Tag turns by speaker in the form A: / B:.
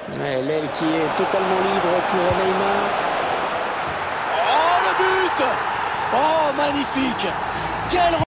A: Ouais, l'aile qui est totalement libre pour Neymar.
B: Oh, le but! Oh, magnifique! Quel